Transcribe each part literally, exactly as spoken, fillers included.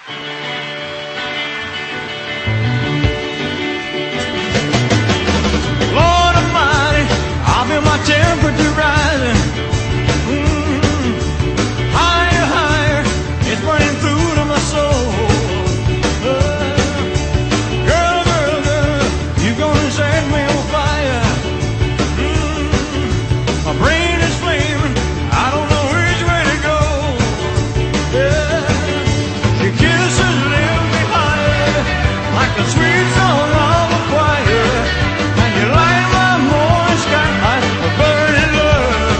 Lord Almighty, I feel my temperature rising. Mm-hmm. Higher, higher, it's burning through to my soul. Uh, girl, girl, girl, you gonna set me on fire. Mm-hmm. My brain is flaming, I don't know which way to go. Yeah. Your kisses lift me higher, like a sweet song of a choir. And you light my morning sky with burning love.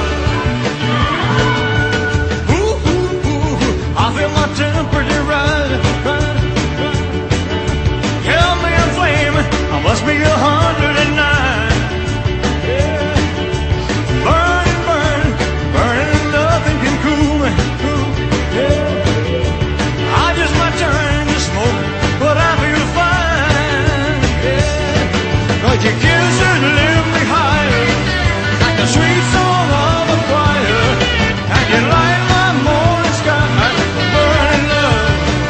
Ooh, ooh, ooh, I feel my temperature rise, rise, rise. Help me, I'm flaming, I must be a hundred and nine. Yeah. Burning, burning, burning, and nothing can cool me. Cool. Yeah. I just might turn to smoke, but I feel fine. Yeah. Cause your kisses lift me higher, like a sweet song of a choir. And you light my morning sky with burning love.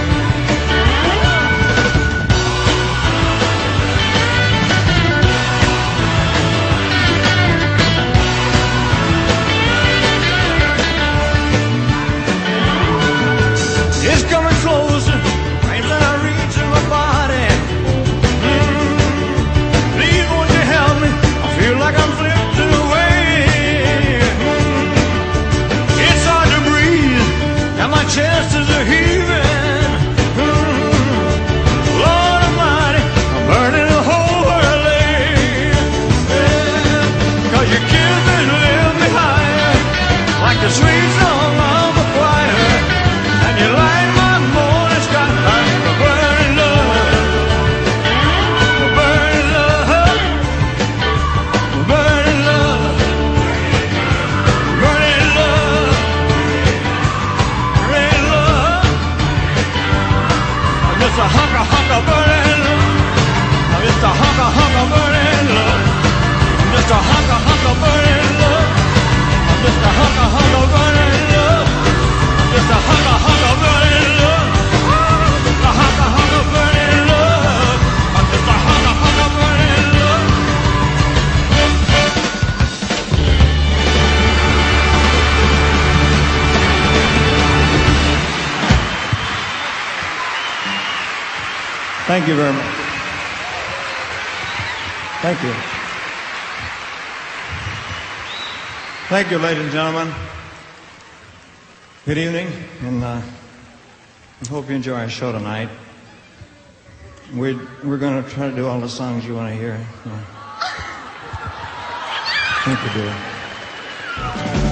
It's coming closer, flames that I reach in my body. Mm. Please won't you help me? I feel like I'm flitting away. Mm. It's hard to breathe, and my chest is a heaving. Mm. Lord Almighty, I'm burning a hole where I lay. Yeah. Cause your kisses lift me higher, like the sweet song of a choir. And you light my morning sky with burning love. Burning love. Burning love. Burning love. Burning love. I'm just a hunk of hunk of burning love. I'm just a hunk of hunk of burning love. I'm just a hunk of hunk of burning love. I'm just a hunk of hunk of burning love. I'm just a hunk of hunk of burning love. A hunk of hunk of burning love. I'm just a hunk of hunk of burning love. Thank you very much. Thank you. Thank you, ladies and gentlemen. Good evening, and uh, I hope you enjoy our show tonight. We're, we're going to try to do all the songs you want to hear. Yeah. I think we do.